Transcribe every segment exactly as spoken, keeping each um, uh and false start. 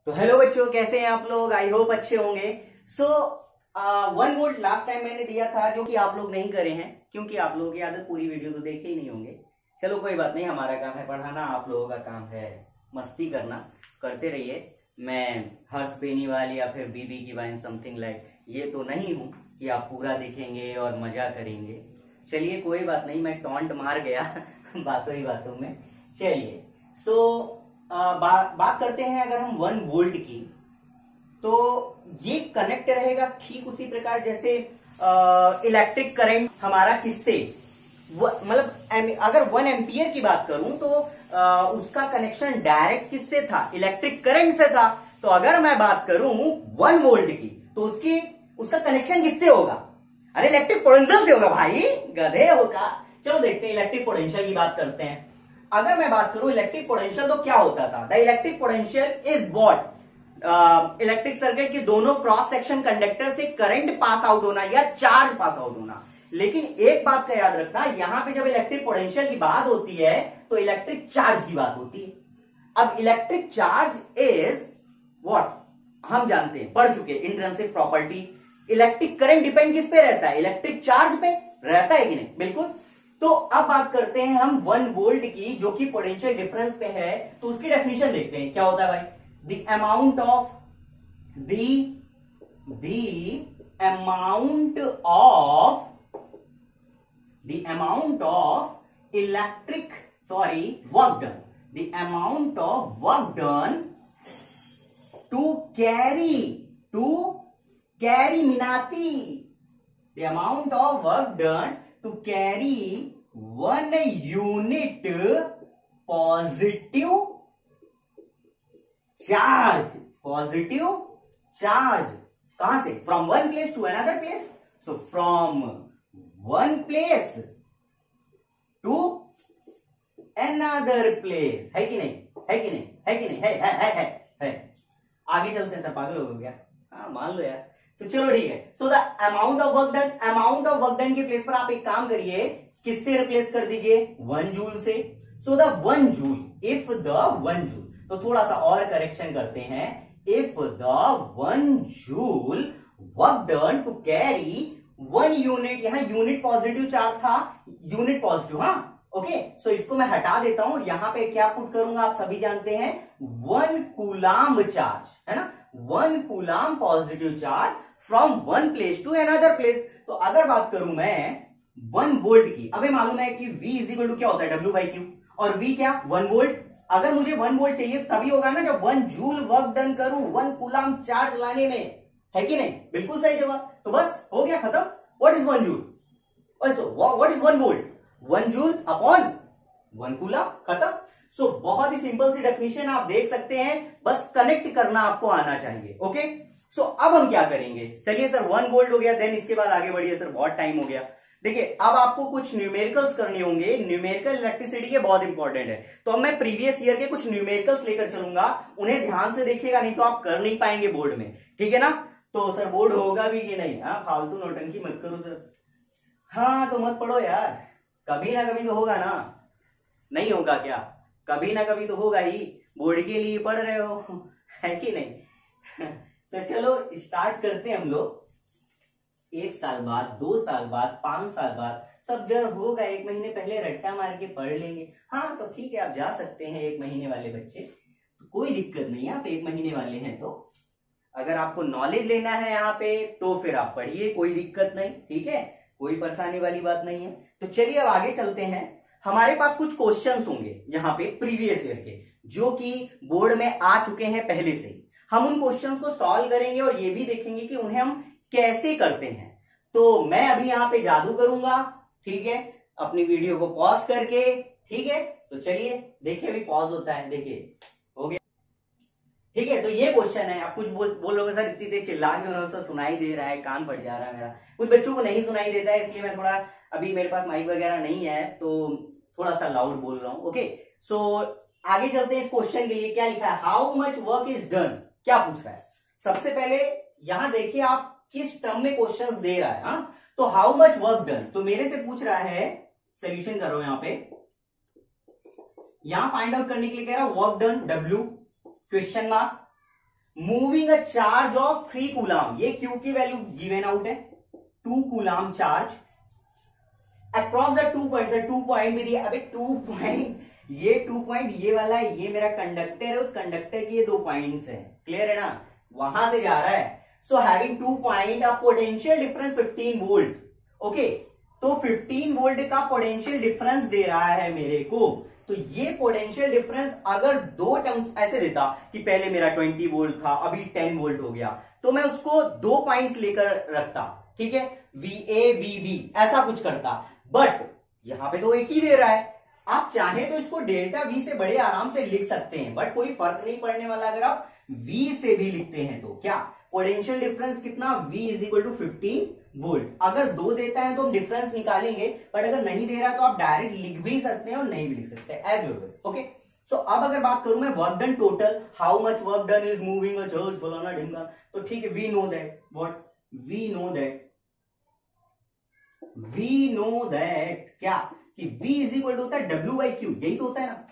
तो हेलो बच्चों, कैसे हैं आप लोग? आई होप अच्छे होंगे। So one volt last time मैंने दिया था, जो कि आप लोग नहीं करे हैं क्योंकि आप लोगों की आदत पूरी वीडियो तो देखे ही नहीं होंगे। चलो कोई बात नहीं, हमारा काम है पढ़ाना, आप लोगों का काम है मस्ती करना। करते रहिए। मैं हर्ष बेनीवाल या फिर बीबी की वाइन समथिंग लाइक ये तो नहीं हूं कि आप पूरा देखेंगे और मजा करेंगे। चलिए कोई बात नहीं, मैं टॉन्ट मार गया बातों ही बातों में। चलिए सो बा, बात करते हैं अगर हम वन वोल्ट की, तो ये कनेक्ट रहेगा ठीक उसी प्रकार जैसे इलेक्ट्रिक करंट हमारा किससे, मतलब अगर वन एम्पियर की बात करूं तो आ, उसका कनेक्शन डायरेक्ट किससे था? इलेक्ट्रिक करंट से था। तो अगर मैं बात करूं वन वोल्ट की तो उसकी उसका कनेक्शन किससे होगा? अरे इलेक्ट्रिक पोटेंशियल से होगा भाई, गधे होगा। चलो देखते हैं, इलेक्ट्रिक पोटेंशियल की बात करते हैं। अगर मैं बात करूं इलेक्ट्रिक पोटेंशियल तो क्या होता था? The electric potential is what? Electric circuit के दोनों क्रॉस सेक्शन कंडक्टर से करंट पास आउट होना या चार्ज पास आउट होना। लेकिन एक बात का याद रखना, यहां पे जब इलेक्ट्रिक पोटेंशियल की बात होती है तो इलेक्ट्रिक चार्ज की बात होती है। अब इलेक्ट्रिक चार्ज इज व्हाट? हम जानते हैं, पढ़ चुके intrinsic property. Electric current depend किस पे रहता है? इलेक्ट्रिक चार्ज पे रहता है कि नहीं? बिल्कुल। तो अब बात करते हैं हम वन वोल्ट की, जो कि पोटेंशियल डिफरेंस पे है। तो उसकी डेफिनेशन देखते हैं क्या होता है भाई। The amount of the the amount of the amount of electric sorry work done the amount of work done to carry to carry मिनाती the amount of work done to carry one unit positive charge positive charge कहां से? from one place to another place. so from one place to another place, है कि नहीं? है कि नहीं? है कि नहीं? है है है है, है। आगे चलते हैं सर, पागल हो गया। हाँ मान लो यार। तो चलो ठीक है। So the amount of work done, amount of work done के प्लेस पर आप एक काम करिए, किससे रिप्लेस कर दीजिए? वन जूल से। So the one joule, if the one joule, तो थोड़ा सा और करेक्शन करते हैं। If the one joule work done to carry one unit, यहां यूनिट पॉजिटिव चार्ज था, यूनिट पॉजिटिव, हाँ ओके। सो इसको मैं हटा देता हूं, यहां पे क्या पुट करूंगा आप सभी जानते हैं, वन कूलाम चार्ज, है ना? One coulomb positive charge from one place to another place. तो अगर बात करूं मैं वन वोल्ट की, हमें मालूम है कि V इज इक्वल टू क्या होता है? W by Q. और V क्या? One volt. अगर मुझे वन वोल्ट चाहिए तभी होगा ना जब वन जूल वर्क डन करूं वन कूलाम चार्ज लाने में, है कि नहीं? बिल्कुल सही जवाब। तो बस हो गया खत्म। What is one joule? What is one volt? One joule upon one coulomb, खत्म। सो so, बहुत ही सिंपल सी डेफिनेशन आप देख सकते हैं, बस कनेक्ट करना आपको आना चाहिए। ओके सो so, अब हम क्या करेंगे? चलिए सर वन वोल्ट हो गया, देन इसके बाद आगे बढ़िए सर, बहुत टाइम हो गया। देखिए अब आपको कुछ न्यूमेरिकल्स करने होंगे, न्यूमेरिकल इलेक्ट्रिसिटी के बहुत इंपॉर्टेंट है। तो अब मैं प्रीवियस ईयर के कुछ न्यूमेरिकल्स लेकर चलूंगा, उन्हें ध्यान से देखिएगा, नहीं तो आप कर नहीं पाएंगे बोर्ड में, ठीक है ना? तो सर बोर्ड होगा भी कि नहीं? हाँ फालतू नौटंकी मत करो सर। हाँ तो मत पढ़ो यार, कभी ना कभी तो होगा ना, नहीं होगा क्या? कभी ना कभी तो होगा ही, बोर्ड के लिए पढ़ रहे हो है कि नहीं? तो चलो स्टार्ट करते हैं हम लोग। एक साल बाद, दो साल बाद, पांच साल बाद, सब जब होगा एक महीने पहले रट्टा मार के पढ़ लेंगे। हाँ तो ठीक है, आप जा सकते हैं एक महीने वाले बच्चे, तो कोई दिक्कत नहीं है। आप एक महीने वाले हैं तो अगर आपको नॉलेज लेना है यहाँ पे तो फिर आप पढ़िए, कोई दिक्कत नहीं, ठीक है? कोई परेशानी वाली बात नहीं है। तो चलिए अब आगे चलते हैं। हमारे पास कुछ क्वेश्चंस होंगे यहाँ पे प्रीवियस ईयर के, जो कि बोर्ड में आ चुके हैं पहले से। हम उन क्वेश्चंस को सॉल्व करेंगे और ये भी देखेंगे कि उन्हें हम कैसे करते हैं। तो मैं अभी यहाँ पे जादू करूंगा, ठीक है? अपनी वीडियो को पॉज करके, ठीक है? तो चलिए देखिए, अभी पॉज होता है, देखिए हो गया, ठीक है? तो ये क्वेश्चन है। आप कुछ बोल बोलोगे सर इतनी देर चिल्ला के उन्होंने सुनाई दे रहा है, कान फट जा रहा है मेरा। कुछ बच्चों को नहीं सुनाई देता है, इसलिए मैं थोड़ा, अभी मेरे पास माइक वगैरह नहीं है तो थोड़ा सा लाउड बोल रहा हूं। ओके सो आगे चलते हैं। इस क्वेश्चन के लिए क्या लिखा है? How much work is done, क्या पूछ रहा है? सबसे पहले यहां देखिए आप किस टर्म में क्वेश्चंस दे रहा है। हा? तो हाउ मच वर्क डन, तो मेरे से पूछ रहा है, सोल्यूशन करो यहां पे, यहां फाइंड आउट करने के लिए कह रहा है work done, W question mark, moving a charge of three coulomb, ये क्यू की वैल्यू गिवन आउट है, two coulomb charge across the two point, two point भी दिया, अबे टू पॉइंट, ये टू पॉइंट ये वाला ये मेरा कंडक्टर है, उस कंडक्टर के ये दो पॉइंट्स हैं, क्लियर है ना, वहां से जा रहा है। So having two point a potential difference fifteen volt, okay, तो फिफ्टीन वोल्ट का पोटेंशियल डिफरेंस दे रहा है मेरे को। तो ये पोटेंशियल डिफरेंस अगर दो टर्म्स ऐसे देता कि पहले मेरा ट्वेंटी वोल्ट था अभी टेन वोल्ट हो गया, तो मैं उसको दो पॉइंट्स लेकर रखता, ठीक है, वी ए वी बी ऐसा कुछ करता, बट यहां पे तो एक ही दे रहा है। आप चाहे तो इसको डेल्टा वी से बड़े आराम से लिख सकते हैं, बट कोई फर्क नहीं पड़ने वाला अगर आप वी से भी लिखते हैं तो। क्या पोटेंशियल डिफरेंस कितना, V is equal to fifteen volt. अगर दो देता है तो हम डिफरेंस निकालेंगे, बट अगर नहीं दे रहा तो आप डायरेक्ट लिख भी सकते हैं और नहीं भी लिख सकते, as your wish, okay. So अब अगर बात करूं मैं work done total, how much work done is moving a charge फलाना ढिमका, तो ठीक है, we know that, what we know that we know that क्या कि V इज इक्वल टू होता है W बाई क्यू, यही तो होता है ना।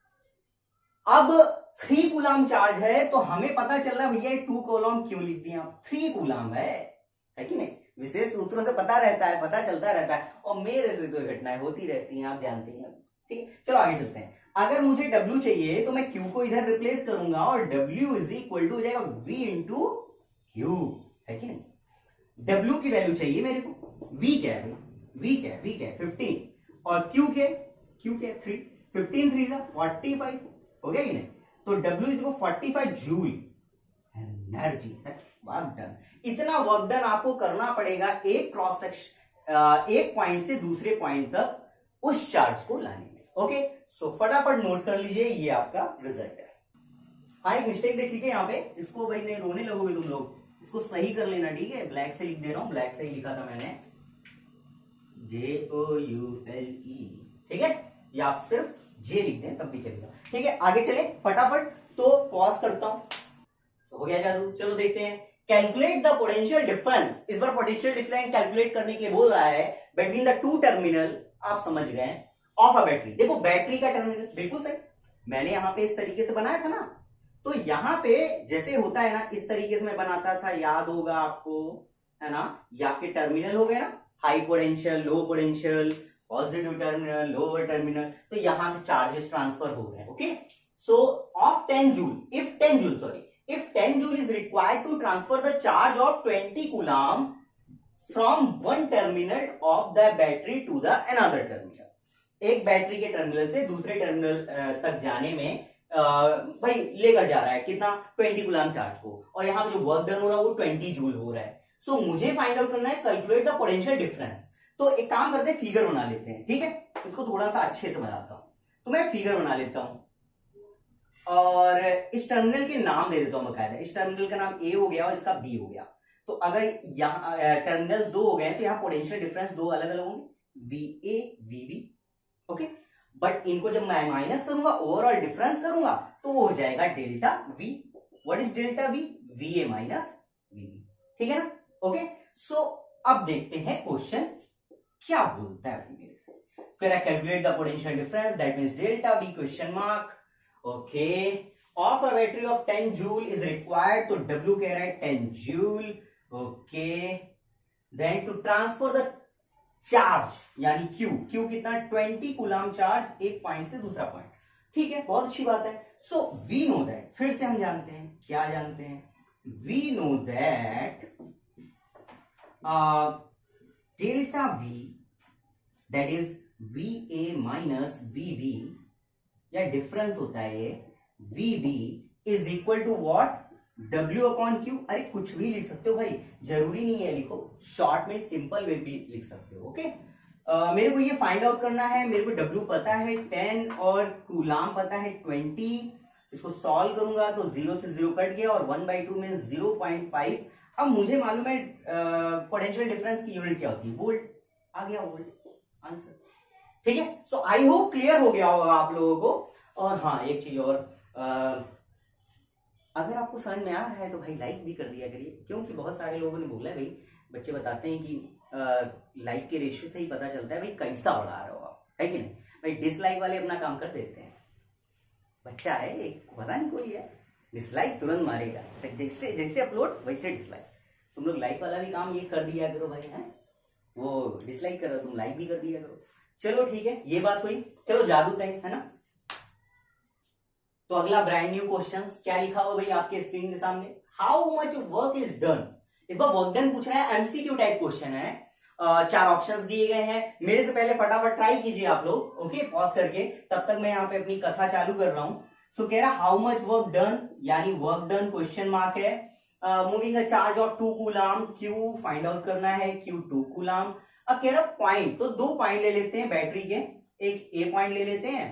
अब थ्री कूलाम चार्ज है तो हमें पता चल रहा है भैया टू कूलाम क्यों लिख दिया, थ्री कूलाम है, है कि नहीं, विशेष सूत्रों से पता रहता है, पता चलता रहता है, और मेरे से तो घटनाएं होती रहती हैं, आप जानते हैं, ठीक। चलो आगे चलते हैं। अगर मुझे W चाहिए तो मैं Q को इधर रिप्लेस करूंगा और W इज इक्वल टू हो जाएगा V इंटू क्यू, है कि नहीं। W की वैल्यू चाहिए मेरे को, V क्या है, V क्या है, V क्या है फिफ्टीन, और Q क्या है, Q क्या है थ्री, फिफ्टीन थ्री जा फोर्टी फाइव, हो गया कि नहीं। तो W is forty five joule energy, work done. इतना वर्क डन आपको करना पड़ेगा एक क्रॉस सेक्शन, एक पॉइंट से दूसरे पॉइंट तक उस चार्ज को लाने में, ओके। सो फटाफट नोट कर लीजिए, ये आपका रिजल्ट है। हाँ, एक मिस्टेक देख लीजिए यहाँ पे, इसको भाई नहीं रोने लगोगे तुम लोग, इसको सही कर लेना, ठीक है। ब्लैक से लिख दे रहा हूं, ब्लैक से ही लिखा था मैंने, जे ओ यू एल ई, ठीक है, या आप सिर्फ जे लिख दें तब भी चलेगा, ठीक है। आगे चले फटाफट, तो पॉज करता हूं, तो हो गया जादू। चलो देखते हैं, कैलकुलेट द पोटेंशियल डिफरेंस। इस बार पोटेंशियल डिफरेंस कैलकुलेट करने के लिए बोल रहा है बिटवीन द टू टर्मिनल, आप समझ गए, ऑफ अ बैटरी। देखो बैटरी का टर्मिनल बिल्कुल सही, मैंने यहां पे इस तरीके से बनाया था ना, तो यहां पे जैसे होता है ना, इस तरीके से मैं बनाता था, याद होगा आपको, है ना, ये आपके टर्मिनल हो गए ना, high potential, low potential, positive terminal, lower terminal, तो यहां से चार्जेस ट्रांसफर हो रहे हैं, okay. So of ten joule, if ten joule sorry if ten joule is required to transfer the charge of twenty coulomb from one terminal of the battery to the another terminal. एक battery के terminal से दूसरे terminal तक जाने में आ, भाई लेकर जा रहा है कितना, ट्वेंटी कूलाम चार्ज को, और यहां पे जो वर्क डन हो रहा है वो ट्वेंटी जूल हो रहा है। सो so, मुझे फाइंड आउट करना है कैलकुलेट द पोटेंशियल डिफरेंस। तो एक काम करते हैं, फिगर बना लेते हैं, ठीक है, इसको थोड़ा सा अच्छे से बनाता हूं। तो मैं फिगर बना लेता हूं और इस टर्मिनल के नाम दे देता हूं बकायदा। इस टर्मिनल का नाम ए हो गया और इसका बी हो गया। तो अगर यहाँ टर्मिनल्स दो हो गए तो यहाँ पोटेंशियल डिफरेंस दो अलग अलग होंगे, V A V B, okay. But इनको जब मैं माइनस करूंगा, ओवरऑल डिफरेंस करूंगा, तो वो हो जाएगा delta V. What is delta V, V A minus V B, ठीक है ना, ओके। सो अब देखते हैं क्वेश्चन क्या बोलता है मेरे से। कह रहा है calculate the potential difference, that means delta V question mark, okay. Of a battery of ten joule is required, तो W कह रहा है ten joule, okay. Then to transfer the charge यानी Q, Q कितना, ट्वेंटी कूलाम चार्ज एक point से दूसरा point, ठीक है, बहुत अच्छी बात है। सो वी नो दैट, फिर से हम जानते हैं, क्या जानते हैं, we know that delta V that is V A minus V B, या डिफरेंस होता है ये, V B is equal to what, W upon Q. अरे कुछ भी लिख सकते हो भाई, जरूरी नहीं है लिखो, शॉर्ट में सिंपल वे भी लिख सकते हो, ओके। uh, मेरे को ये फाइंड आउट करना है, मेरे को W पता है टेन और कूलाम पता है ट्वेंटी। इसको सॉल्व करूंगा तो जीरो से जीरो कट गया और वन बाई टू में जीरो पॉइंट फाइव। अब मुझे मालूम है पोटेंशियल डिफरेंस की यूनिट क्या होती है, वोल्ट, आ गया वोल्ट आंसर, ठीक है। सो आई होप क्लियर हो गया होगा आप लोगों को। और हाँ, एक चीज और, uh, अगर आपको समझ में आ रहा है तो भाई लाइक भी कर दिया करिए, क्योंकि बहुत सारे लोगों ने बोला है भाई, बच्चे बताते हैं कि लाइक के रेशियो से ही पता चलता है भाई कैसा पढ़ा रहे हो आप, है कि नहीं। भाई डिसलाइक वाले अपना काम कर देते हैं, बच्चा है एक, पता नहीं कोई है, डिसलाइक तुरंत मारेगा, तो जैसे जैसे अपलोड वैसे डिसलाइक। तुम लोग लाइक वाला भी काम ये कर दिया करो भाई, है वो डिसलाइक करो तुम लाइक भी कर दिया करो। चलो ठीक है, ये बात हुई। चलो जादू टाइम, है ना। तो अगला ब्रांड न्यू क्वेश्चन क्या लिखा हुआ भाई आपके स्क्रीन के सामने, how much work is done. इस बार वर्क डन पूछ रहा है, एमसीक्यू टाइप क्वेश्चन है। Uh, चार ऑप्शंस दिए गए हैं। मेरे से पहले फटाफट ट्राई कीजिए आप लोग, ओके पॉज करके, तब तक मैं यहाँ पे अपनी कथा चालू कर रहा हूं। सो so, कह रहा हाउ मच वर्क डन, यानी वर्क डन क्वेश्चन मार्क है। Moving a charge of two coulomb, Q find out करना है, क्यू टू कूलाम। अब कह रहा पॉइंट, तो दो पॉइंट ले लेते हैं बैटरी के, एक ए पॉइंट ले लेते हैं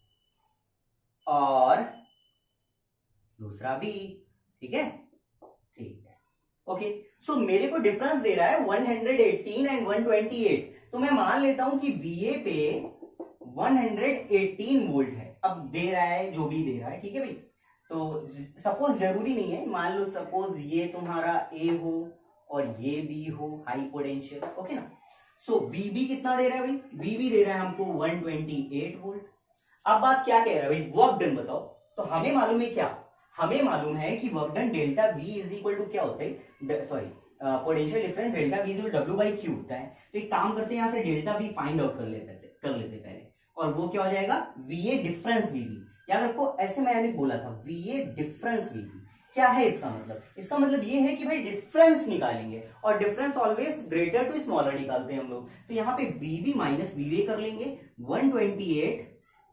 और दूसरा बी, ठीक है ठीक है ओके। सो मेरे को डिफरेंस दे रहा है one hundred eighteen and one twenty eight, तो मैं मान लेता हूं कि V A पे वन हंड्रेड एटीन वोल्ट है। अब दे रहा है जो भी दे रहा है, ठीक है भाई। तो सपोज जरूरी नहीं है, मान लो सपोज ये तुम्हारा A हो और ये B हो, हाई पोटेंशियल, ओके ना। सो V B कितना दे रहा है भाई, V B दे रहा है हमको वन ट्वेंटी एट वोल्ट। अब बात क्या कह रहा है भाई, वर्क डन बताओ। तो हमें मालूम है क्या, हमें मालूम है कि work done delta V is equal to क्या होता है, sorry potential difference delta V is equal to W by Q होता है। तो एक काम करते हैं, यहाँ से डेल्टा V फाइंड आउट कर लेते कर लेते पहले, और वो क्या हो जाएगा, V A difference V B। याद रखो ऐसे मैंने बोला था, V A difference V B क्या है इसका मतलब, इसका मतलब ये है कि भाई डिफरेंस निकालेंगे, और difference always greater to smaller निकालते हैं हम लोग। तो यहाँ पे V B minus V A कर लेंगे, one twenty eight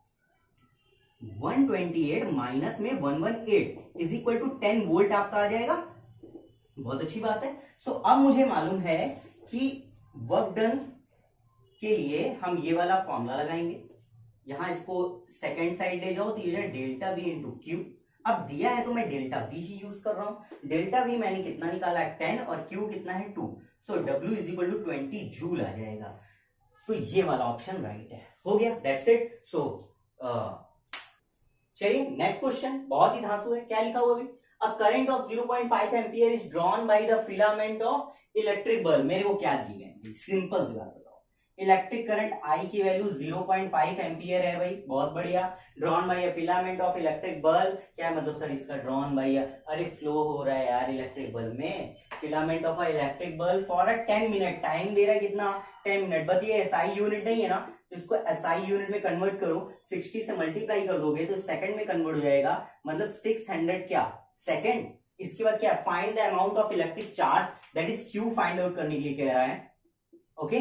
one twenty eight minus में one one eight is equal to ten volt आपका आ जाएगा। बहुत अच्छी बात है। सो so, अब मुझे मालूम है कि वर्क डन के लिए हम ये वाला फॉर्मूला लगाएंगे। यहां इसको सेकेंड साइड ले जाओ तो ये डेल्टा वी इंटू क्यू। अब दिया है तो मैं डेल्टा वी ही यूज कर रहा हूं। डेल्टा वी मैंने कितना निकाला है, टेन, और क्यू कितना है, two. So W is equal to twenty joule आ जाएगा। तो ये वाला ऑप्शन राइट है, हो गया, दैट्स इट। सो चलिए नेक्स्ट क्वेश्चन, बहुत ही धांसू है। क्या लिखा हुआ है, a current of zero point five ampere is drawn by the filament of electric bulb. मेरे को क्या दी गई, सिंपल सी बात बताओ। इलेक्ट्रिक करंट आई की value zero point five ampere है भाई, बहुत बढ़िया। Drawn by a filament of electric bulb, क्या मतलब सर इसका, ड्रॉन बाय, अरे फ्लो हो रहा है यार इलेक्ट्रिक बल्ब में, filament of a electric bulb for a ten minute, time दे रहा है कितना, टेन मिनट। बट ये एसआई यूनिट नहीं है ना, तो इसको एसआई यूनिट में कन्वर्ट करो, सिक्सटी से मल्टीप्लाई कर दोगे तो सेकंड में कन्वर्ट हो जाएगा, मतलब सिक्स हंड्रेड क्या सेकंड। इसके बाद क्या, find the amount of electric charge, that is Q find out करने के लिए कह रहा है। ओके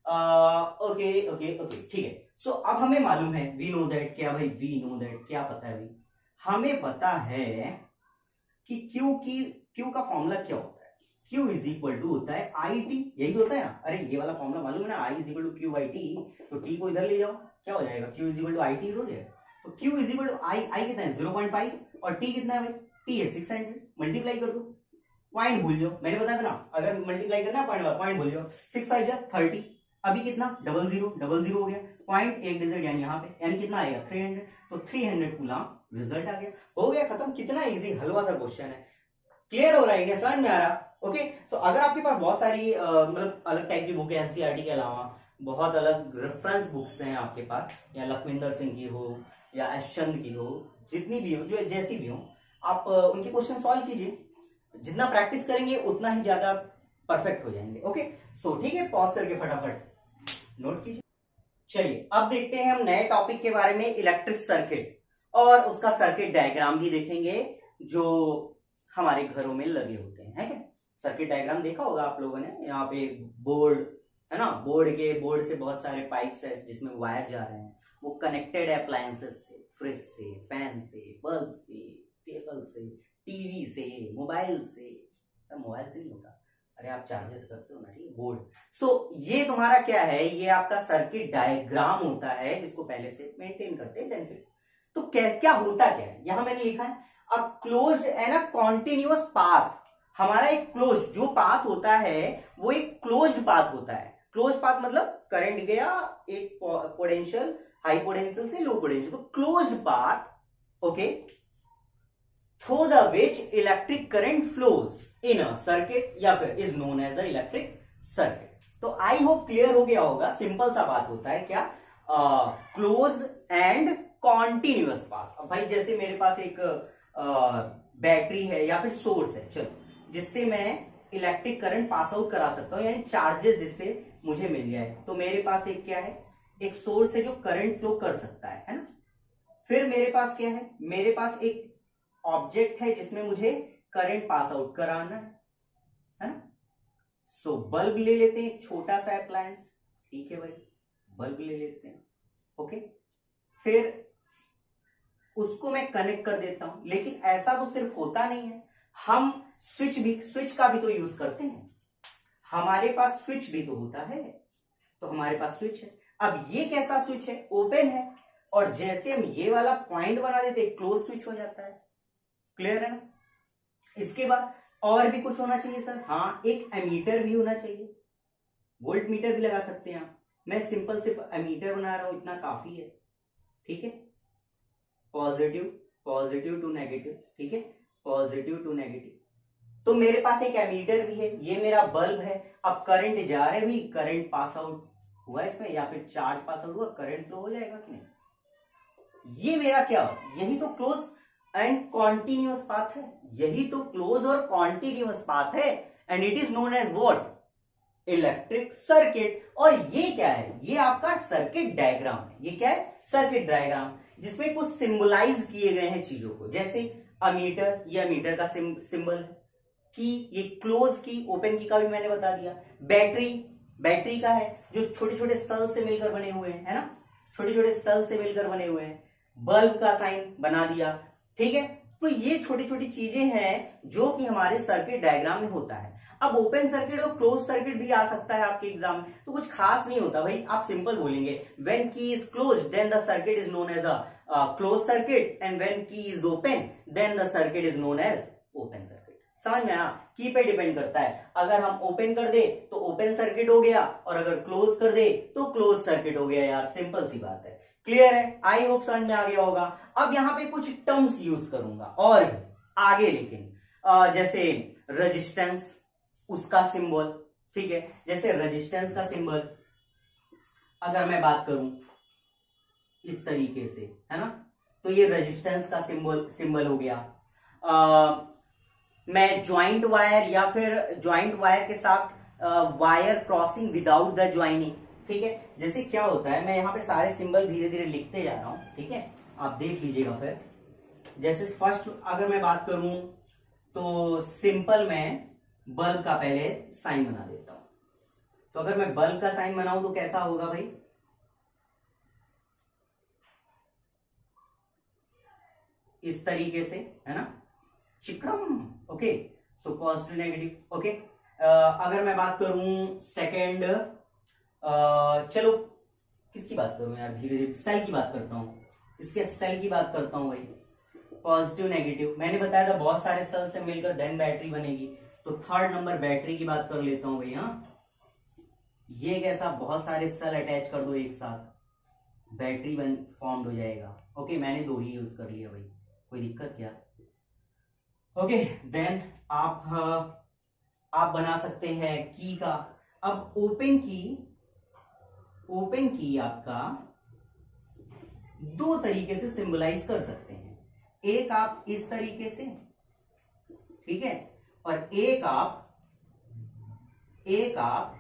ओके ओके ओके ठीक है। सो अब हमें मालूम है, वी नो दैट, क्या भाई वी नो दैट, क्या पता है भाई, हमें पता है कि क्यू की क्यू का फॉर्मूला क्या होता है, Q इज इक्वल टू होता है आई टी, यही होता है ना। अरे ये वाला फॉर्मूला मालूम है ना, I is equal to Q by T, तो T को इधर ले जाओ, क्या हो जाएगा, Q is equal to I T हो जाएगा। तो Q is equal to I, I कितना है ज़ीरो पॉइंट फाइव, और T कितना है भाई, T है सिक्स हंड्रेड, मल्टीप्लाई कर दो, पॉइंट भूल जाओ, मैंने बताया था ना, अगर मल्टीप्लाई करना पॉइंट पॉइंट भूल जाओ, सिक्स फाइव जा थर्टी, अभी कितना, डबल जीरो, डबल जीरो हो गया, पॉइंट एक डिजिट यानी यहाँ पे, यानी कितना आएगा थ्री हंड्रेड, तो थ्री हंड्रेड कूलम रिजल्ट आ गया, हो गया खत्म। कितना इजी हलवा सा क्वेश्चन है, क्लियर हो रहा है क्या, समझ में आ रहा। ओके सो अगर आपके पास बहुत सारी मतलब अलग टाइप की बुक है, एनसीईआरटी के अलावा बहुत अलग रेफरेंस बुक्स हैं आपके पास, या लखविंदर सिंह की हो या एशचंद की हो, जितनी भी हो, जो जैसी भी हो, आप उनके क्वेश्चन सॉल्व कीजिए। जितना प्रैक्टिस करेंगे उतना ही ज्यादा परफेक्ट हो जाएंगे। ओके सो ठीक है, पॉज करके फटाफट नोट कीजिए। चलिए अब देखते हैं हम नए टॉपिक के बारे में, इलेक्ट्रिक सर्किट, और उसका सर्किट डायग्राम भी देखेंगे जो हमारे घरों में लगे होते हैं, है क्या। सर्किट डायग्राम देखा होगा आप लोगों ने, यहाँ पे बोर्ड है ना, बोर्ड के बोर्ड से बहुत सारे पाइप्स है जिसमें वायर जा रहे हैं, वो कनेक्टेड है अप्लायंसेस से, फ्रिज से, फैन से, बल्ब से, सीएफएल से, टीवी से, मोबाइल से, मोबाइल से नहीं होता, अरे आप चार्जेस करते हो ना, ठीक, बोर्ड। सो ये तुम्हारा क्या है, ये आपका सर्किट डायग्राम होता है, जिसको पहले से मेंटेन करते हैं। फिर तो क्या क्या होता क्या है, यहां मैंने लिखा है a closed and a continuous path. हमारा एक क्लोज जो पाथ होता है वो एक क्लोज्ड पाथ होता है। क्लोज पाथ मतलब करंट गया एक पोटेंशियल, हाई पोटेंशियल से लो पोटेंशियल, तो closed path, okay, through the which electric current flows in a circuit, या फिर is known as a electric circuit. तो आई होप क्लियर हो गया होगा, सिंपल सा बात होता है क्या, क्लोज एंड कॉन्टिन्यूअस पाथ। अब भाई जैसे मेरे पास एक बैटरी है या फिर सोर्स है, चलो, जिससे मैं इलेक्ट्रिक करंट पास आउट करा सकता हूं, यानी चार्जेस जिससे मुझे मिल जाए। तो मेरे पास एक क्या है, एक सोर्स है जो करंट फ्लो कर सकता है, है ना। फिर मेरे पास क्या है, मेरे पास एक ऑब्जेक्ट है जिसमें मुझे करंट पास आउट कराना है, है ना। सो बल्ब ले लेते हैं, एक छोटा सा अप्लायंस, ठीक है भाई, बल्ब ले लेते हैं, ओके। फिर उसको मैं कनेक्ट कर देता हूं, लेकिन ऐसा तो सिर्फ होता नहीं है, हम स्विच भी, स्विच का भी तो यूज करते हैं, हमारे पास स्विच भी तो होता है। तो हमारे पास स्विच है, अब ये कैसा स्विच है, ओपन है, और जैसे हम ये वाला पॉइंट बना देते क्लोज स्विच हो जाता है, क्लियर है ना। इसके बाद और भी कुछ होना चाहिए सर, हाँ, एक एमीटर भी होना चाहिए, वोल्ट मीटर भी लगा सकते हैं आप, मैं सिंपल सिर्फ एमीटर बना रहा हूं, इतना काफी है, ठीक है। पॉजिटिव पॉजिटिव टू नेगेटिव, ठीक है, पॉजिटिव टू नेगेटिव। तो मेरे पास एक एमीटर भी है, ये मेरा बल्ब है, अब करंट जा रहे भी, करंट पास आउट हुआ इसमें या फिर चार्ज पास आउट हुआ, करंट फ्लो हो जाएगा कि नहीं। ये मेरा क्या, यही तो क्लोज एंड कॉन्टिन्यूअस पाथ है, यही तो क्लोज और कॉन्टिन्यूअस पाथ है, and it is known as what, electric circuit. और ये क्या है, ये आपका सर्किट डायग्राम है, ये क्या है, सर्किट डायग्राम, जिसमें कुछ सिंबलाइज किए गए हैं चीजों को, जैसे अमीटर, ये अमीटर का सिंबल है, की, ये क्लोज की, ओपन की का भी मैंने बता दिया, बैटरी, बैटरी का है जो छोटे छोटे सेल से मिलकर बने हुए हैं, है ना, छोटे छोटे सेल से मिलकर बने हुए हैं, बल्ब का साइन बना दिया, ठीक है। तो ये छोटी छोटी चीजें हैं जो कि हमारे सर्किट डायग्राम में होता है। अब ओपन सर्किट और क्लोज सर्किट भी आ सकता है आपके एग्जाम में, तो कुछ खास नहीं होता भाई, आप सिंपल बोलेंगे when key is closed then the circuit is known as a close circuit, and when key is open then the circuit is known as open circuit. समझ में आया, की पे डिपेंड करता है, अगर हम ओपन कर दे तो ओपन सर्किट हो गया, और अगर क्लोज कर दे तो क्लोज सर्किट हो गया, यार सिंपल सी बात है, क्लियर है, आई होप समझ में आ गया होगा। अब यहाँ पे कुछ टर्म्स यूज करूंगा और भी आगे, लेकिन आ, जैसे रेजिस्टेंस, उसका सिंबल, ठीक है, जैसे रेजिस्टेंस का सिंबल अगर मैं बात करूं इस तरीके से, है ना, तो ये रेजिस्टेंस का सिंबल सिंबल हो गया। आ, मैं ज्वाइंट वायर या फिर ज्वाइंट वायर के साथ wire crossing without the joining, ठीक है, जैसे क्या होता है, मैं यहाँ पे सारे सिंबल धीरे धीरे लिखते जा रहा हूं, ठीक है, आप देख लीजिएगा। फिर जैसे फर्स्ट अगर मैं बात करूं तो सिंपल मैं बल्ब का पहले साइन बना देता हूं, तो अगर मैं बल्ब का साइन बनाऊं तो कैसा होगा भाई, इस तरीके से, है ना, चिकड़म, okay, so positive negative, okay. अगर मैं बात करूं सेकेंड, चलो किसकी बात करूं यार, धीरे धीरे सेल की बात करता हूं, इसके सेल की बात करता हूं भाई, पॉजिटिव नेगेटिव, मैंने बताया था बहुत सारे सेल से मिलकर देन बैटरी बनेगी, तो थर्ड नंबर बैटरी की बात कर लेता हूं भाई। हाँ, ये कैसा, बहुत सारे सेल अटैच कर दो एक साथ, बैटरी बन फॉर्म हो जाएगा, ओके, मैंने दो ही यूज कर लिया भाई, कोई दिक्कत क्या, ओके। देन आप आप बना सकते हैं की का, अब ओपन की, ओपन की आपका दो तरीके से सिंबलाइज कर सकते हैं, एक आप इस तरीके से, ठीक है, और एक आप एक आप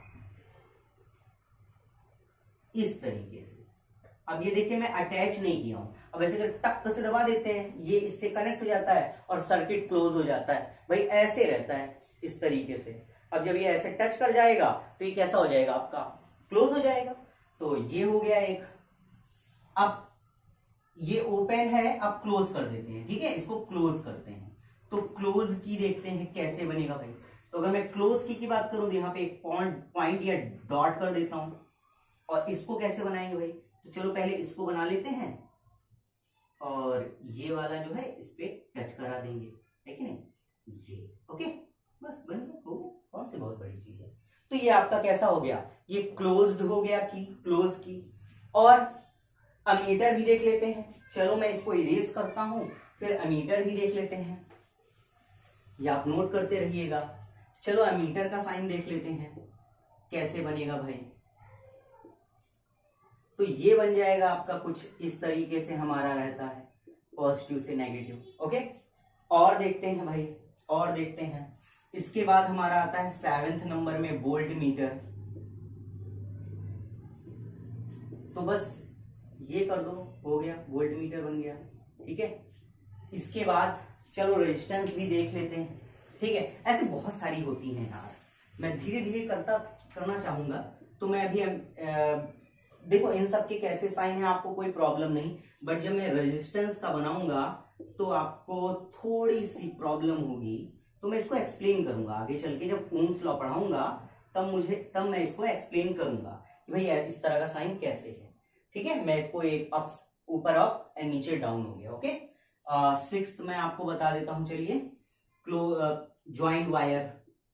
इस तरीके से। अब ये देखिए मैं अटैच नहीं किया हूं, अब ऐसे कर टक से दबा देते हैं, ये इससे कनेक्ट हो जाता है और सर्किट क्लोज हो जाता है भाई, ऐसे रहता है इस तरीके से। अब जब ये ऐसे टच कर जाएगा तो ये कैसा हो जाएगा, आपका क्लोज हो जाएगा, तो ये हो गया एक। अब ये ओपन है, अब क्लोज कर देते हैं, ठीक है, इसको क्लोज करते हैं, तो क्लोज की देखते हैं कैसे बनेगा भाई। तो अगर मैं क्लोज की की बात करूं तो यहाँ पे एक पॉइंट पॉइंट या डॉट कर देता हूं, और इसको कैसे बनाएंगे भाई, तो चलो पहले इसको बना लेते हैं, और ये वाला जो है इस पे टच करा देंगे, है कि नहीं, ये ओके, बस बन गया, हो गया, कौन सी बहुत बड़ी चीज है। तो ये आपका कैसा हो गया, ये क्लोज्ड हो गया की, क्लोज की। और अमीटर भी देख लेते हैं, चलो मैं इसको इरेज करता हूं, फिर अमीटर भी देख लेते हैं, या आप नोट करते रहिएगा। चलो अमीटर का साइन देख लेते हैं कैसे बनेगा भाई, तो ये बन जाएगा आपका कुछ इस तरीके से, हमारा रहता है पॉजिटिव से नेगेटिव, ओके। और देखते हैं भाई, और देखते हैं। इसके बाद हमारा आता है सेवेंथ नंबर में वोल्ट मीटर। तो बस ये कर दो, हो गया, वोल्ट मीटर बन गया। ठीक है, इसके बाद चलो रेजिस्टेंस भी देख लेते हैं। ठीक है, ऐसे बहुत सारी होती हैं यार, मैं धीरे धीरे करता करना चाहूंगा। तो मैं अभी आ, देखो इन सब के कैसे साइन है आपको कोई प्रॉब्लम नहीं, बट जब मैं रेजिस्टेंस का बनाऊंगा तो आपको थोड़ी सी प्रॉब्लम होगी। तो मैं इसको एक्सप्लेन करूंगा आगे चल के, जब ओम्स लॉ पढ़ाऊंगा तब मुझे तब मैं इसको एक्सप्लेन करूंगा कि भाई इस तरह का साइन कैसे है। ठीक है, मैं इसको एक अप ऊपर अप एंड नीचे डाउन हो गया। ओके, सिक्स्थ मैं आपको बता देता हूं, चलिए। क्लो ज्वाइंट वायर,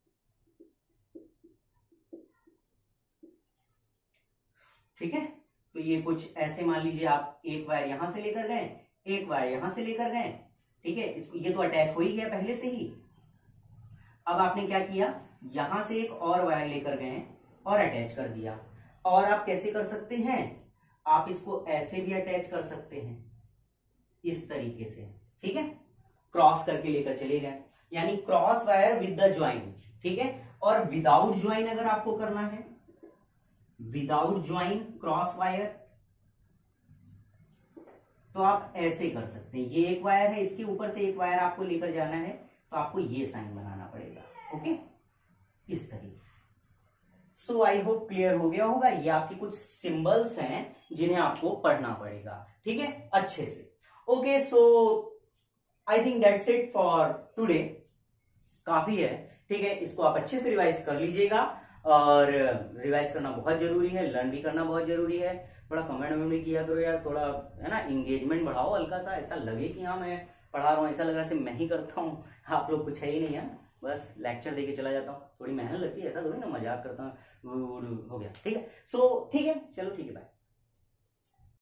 ठीक है, तो ये कुछ ऐसे मान लीजिए आप एक वायर यहां से लेकर गए, एक वायर यहां से लेकर गए। ठीक है, इसको ये तो अटैच हो ही गया पहले से ही। अब आपने क्या किया, यहां से एक और वायर लेकर गए और अटैच कर दिया। और आप कैसे कर सकते हैं, आप इसको ऐसे भी अटैच कर सकते हैं, इस तरीके से। ठीक है, क्रॉस करके लेकर चले गए, यानी cross wire with the join. ठीक है, और विदाउट ज्वाइन अगर आपको करना है, विदाउट ज्वाइन क्रॉस वायर, तो आप ऐसे कर सकते हैं। ये एक वायर है, इसके ऊपर से एक वायर आपको लेकर जाना है, तो आपको ये साइन बनाना पड़ेगा। ओके, इस तरीके से। सो आई होप क्लियर हो गया होगा। ये आपके कुछ सिंबल्स हैं जिन्हें आपको पढ़ना पड़ेगा। ठीक है, अच्छे से। Okay, so I think that's it for today. काफी है। ठीक है, इसको आप अच्छे से रिवाइज कर लीजिएगा, और रिवाइज करना बहुत जरूरी है, लर्न भी करना बहुत जरूरी है। थोड़ा कमेंट वमेंट भी किया करो यार, थोड़ा है ना, इंगेजमेंट बढ़ाओ हल्का सा, ऐसा लगे कि हाँ मैं पढ़ा रहा हूँ, ऐसा लग रहा है मैं ही करता हूँ, आप लोग कुछ है ही नहीं है, बस लेक्चर देके चला जाता हूँ। थोड़ी मेहनत लगती है, ऐसा थोड़ी ना मजाक करता हूँ, हो गया। ठीक है, सो ठीक है, चलो ठीक है, बाय।